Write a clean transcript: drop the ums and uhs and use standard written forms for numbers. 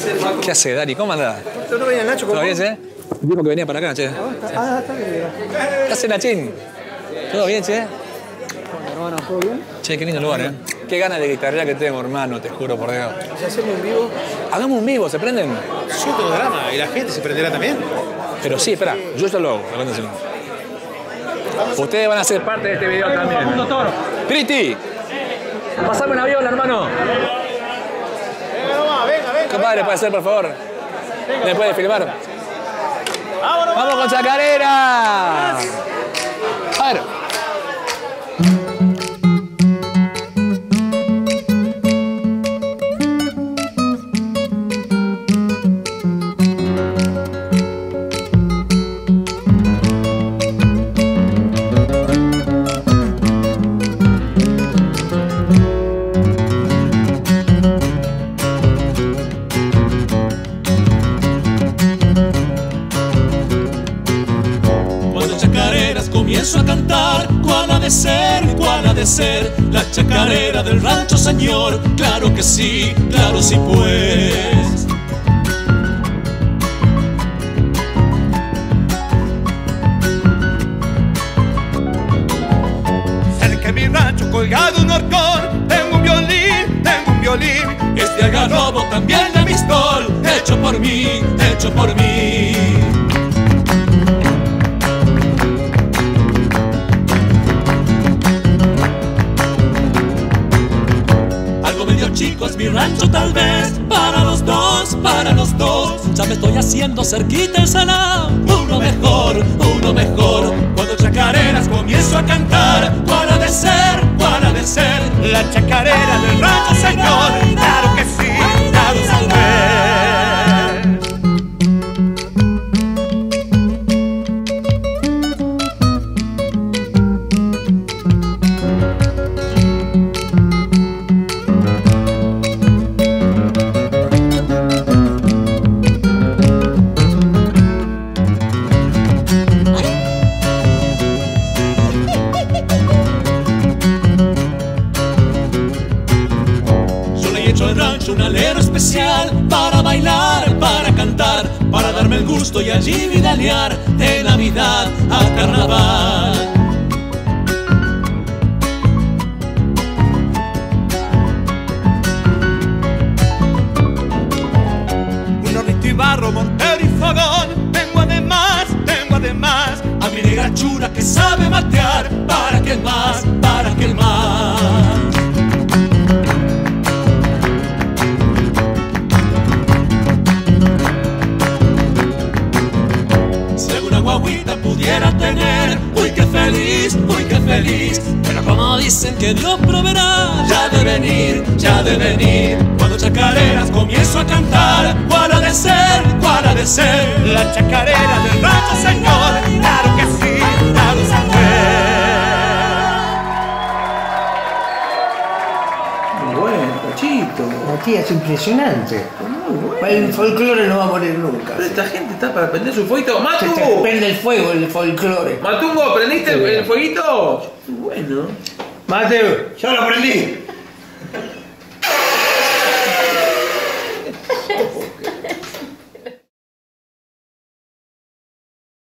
¿Qué hace, Dari? ¿Cómo andás? ¿No venía Nacho? ¿Todo bien, che? Dijo que venía para acá, che. Ah, está bien. ¿Qué hace, Nachín? ¿Todo bien, che? Hermano, ¿todo bien? Che, qué lindo lugar, ¿eh? Qué ganas de guitarrear que tengo, hermano, te juro por Dios. Si hacemos un vivo, Hagamos un vivo, ¿se prenden? yo tengo drama. ¿Y la gente se prenderá también? Pero sí, espera, yo ya lo hago. Aguántense. Ustedes van a ser parte de este video también. ¡Priti! Pasame una viola, hermano. Venga nomás, venga. Compadre, ¿puede ser, por favor? ¿Me puede filmar? ¡Vamos con Chacarera! A ver. Comienzo a cantar, ¿cuál ha de ser? ¿Cuál ha de ser? La chacarera del rancho, señor. Claro que sí, claro sí pues. Cerca de mi rancho colgado un horcón, tengo un violín. Este algarrobo también de Mistol, hecho por mí, hecho por mí. Chicos, mi rancho tal vez para los dos. Ya me estoy haciendo cerquita el salao. Uno mejor. Cuando chacareras comienzo a cantar, ¿cuál ha de ser? ¿Cuál ha de ser? La chacarera del rancho, señor. Claro que sí, claro sí. Un alero especial para bailar, para cantar, para darme el gusto y allí vidalear de Navidad a Carnaval. Un hornito y barro, mortero y fogón, tengo además a mi negra chura que sabe matear. ¿Para qué más? ¿Para qué más? Pudiera tener, uy qué feliz, pero como dicen que Dios proveerá, ya de venir, cuando chacareras comienzo a cantar, ¿cuál ha de ser? ¿Cuál ha de ser? La chacarera del rancho, señor, claro que sí, claro sí. Muy bueno, Pachito. Matías, impresionante. El folclore no va a morir nunca. Pero esta gente está para prender su fueguito. ¡Matu! Se prende el fuego, el folclore. Matungo, ¿prendiste el fueguito? Bueno. Mateo, yo lo prendí.